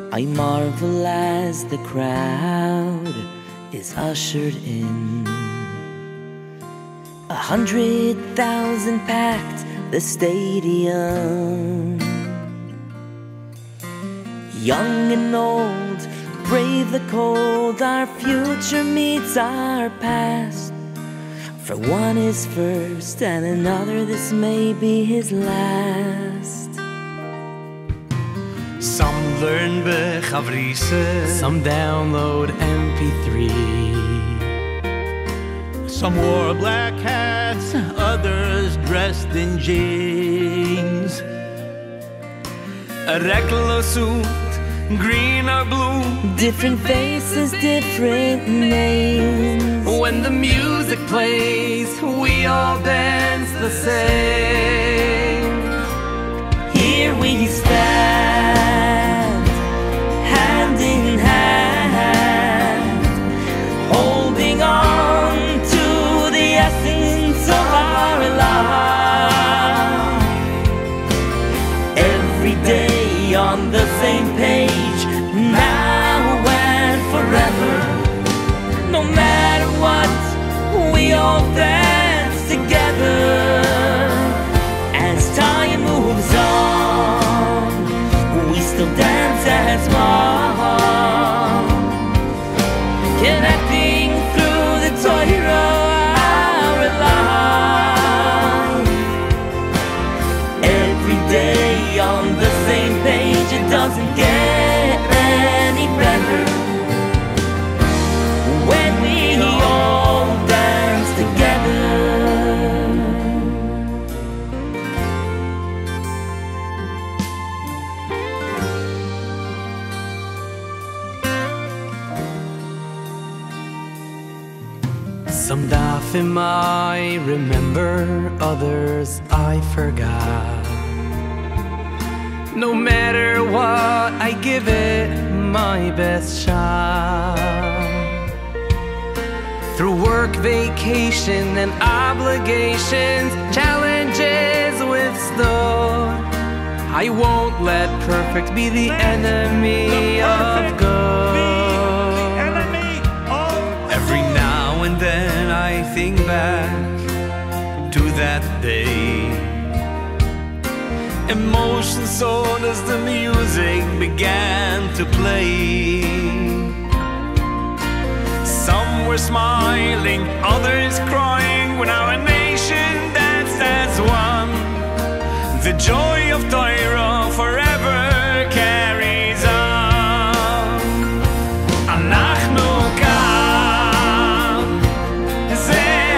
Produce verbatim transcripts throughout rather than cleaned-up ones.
I marvel as the crowd is ushered in. A hundred thousand packed the stadium. Young and old, brave the cold, our future meets our past. For one is first and another this may be his last. Some learn bechavrusa, some download M P three. Some wore black hats, others dressed in jeans. A regular suit, green or blue, different faces, different names. When the music plays, we all dance the same. Here we stand, hand in hand, holding on to the essence of our life. Every day on the same page, now and forever. No matter what, we all dance together. As time moves on, we still dance as one, connecting through the Torah, our life. Every day on the same page, it doesn't get any better. When we all dance together. Some dafim I remember, others I forgot. No matter what, I give it my best shot. Through work, vacation, and obligations, challenges withstood, I won't let perfect be the enemy of good. Every now and then I think back to that day. Emotion soared as the music began to play. Some were smiling, others crying when our nation danced as one. The joy of Torah forever carries on. Anachnu kan, ze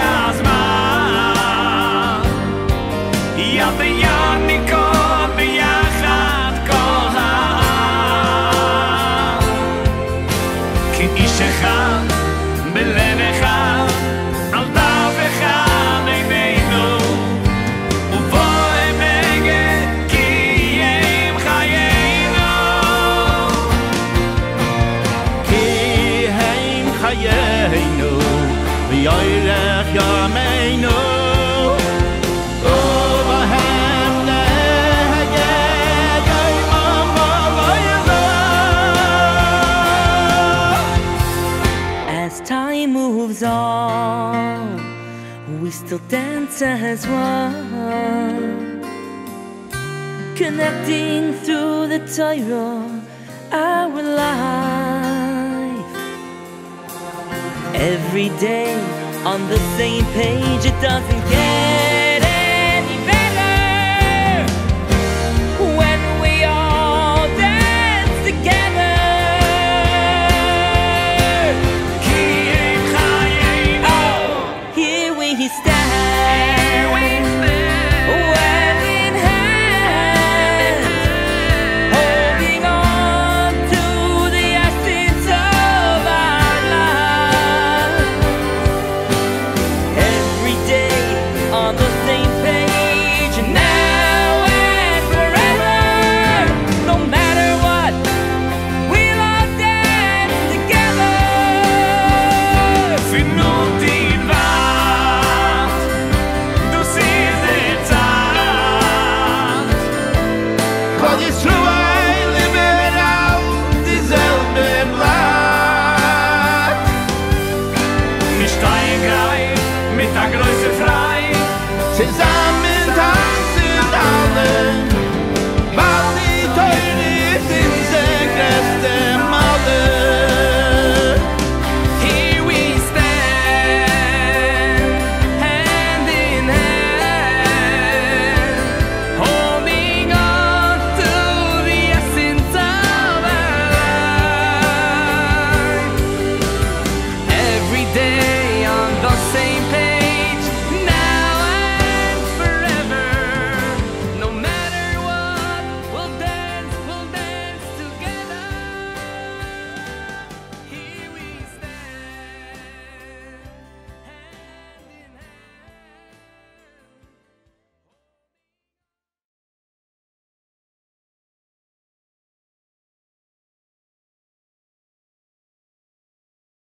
azman, yad b'yad nikol b'yachad kol ha'am, k'ish echad b'lev echad, al dav echad eineinu, uvo emeged kiyem chayenu, kiyem chayenu, v'yorech yameinu. On, we still dance as one, connecting through the Torah, our life. Every day on the same page, it doesn't get